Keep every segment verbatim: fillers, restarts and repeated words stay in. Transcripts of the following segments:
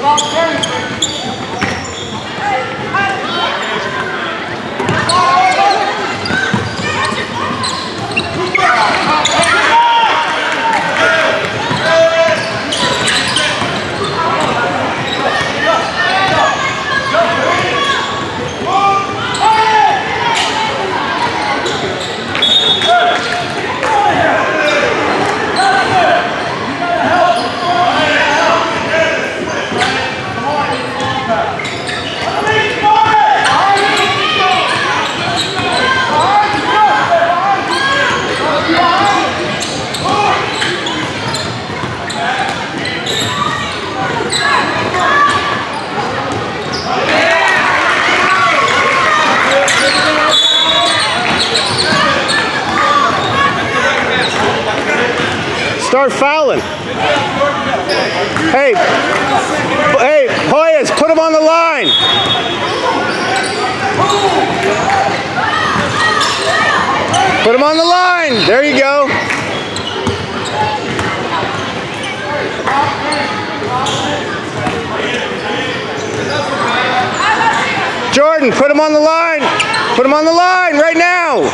Start fouling. Hey, hey, Hoyas, put him on the line. Put him on the line. There you go. Jordan, put him on the line. Put him on the line right now.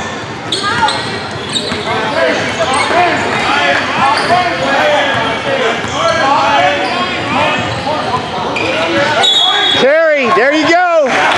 Terry, there you go.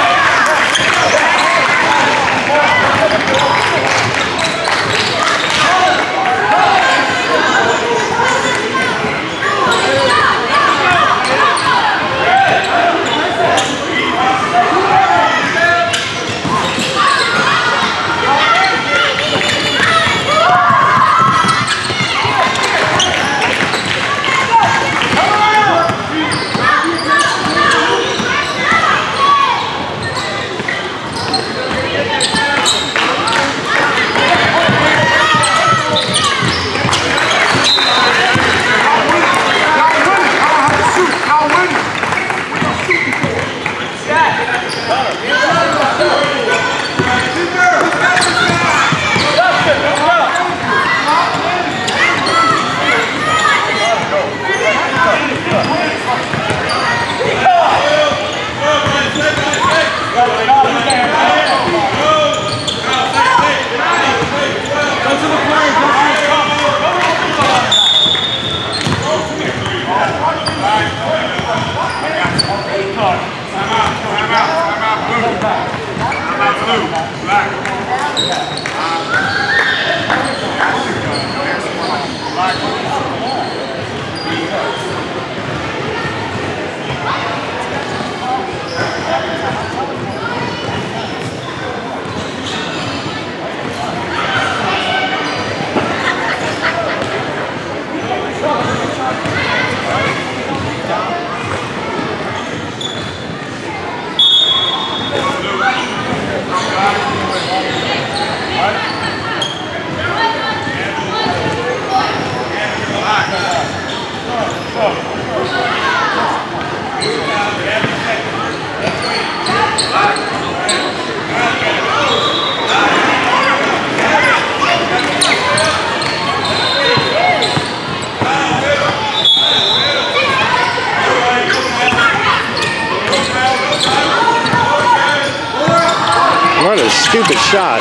What a stupid shot.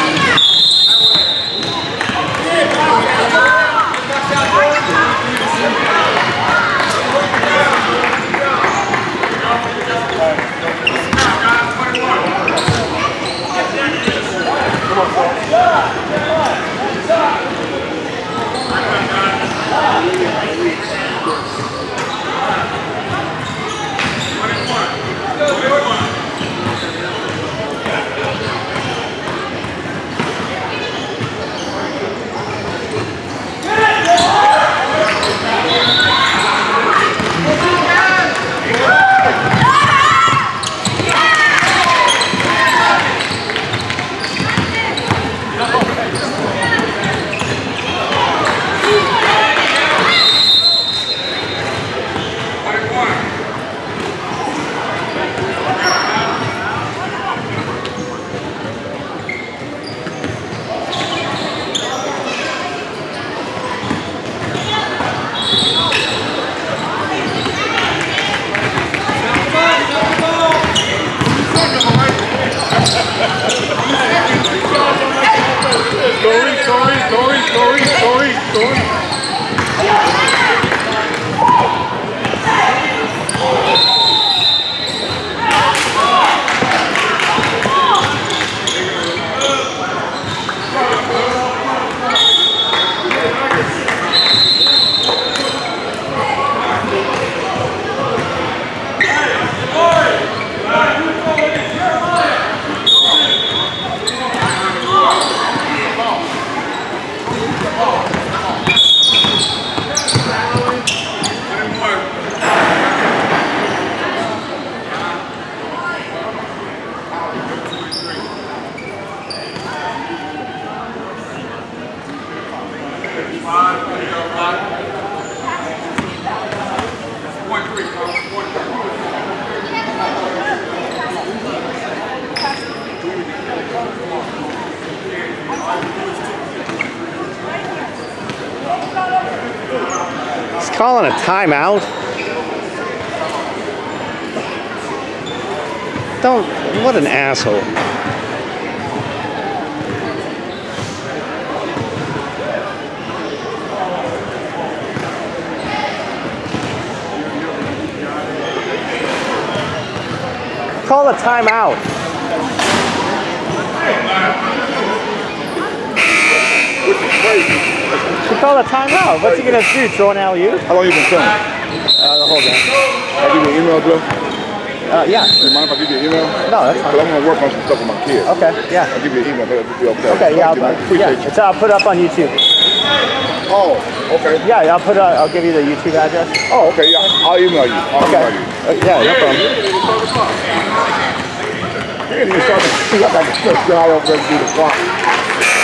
calling a timeout? Don't, what an asshole. Call a timeout. Which is crazy. You call a timeout. What's he gonna do? Throw an alley-oop? How long you been filming? Uh, hold on. I'll give you an email address. Uh, yeah. Do you mind if I give you an email? No, that's fine. Because I'm gonna work on some stuff with my kids. Okay, yeah. I'll give you an email. That'll be okay. Okay, yeah, I'll, Thank you, man. Appreciate yeah. you. It's, I'll put it up on YouTube. Oh, okay. Yeah, I'll put. Uh, I'll give you the YouTube address. Oh, okay. Yeah, I'll email you. I'll Okay. email you. Uh, yeah, no problem. You ain't even starting to see like I can just get out over there and do the clock.